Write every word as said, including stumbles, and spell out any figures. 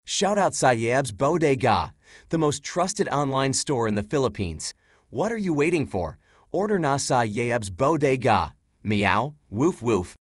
Shout out YAYABS Bodega, the most trusted online store in the Philippines. What are you waiting for? Order na sa YAYABS Bodega. Meow, woof woof.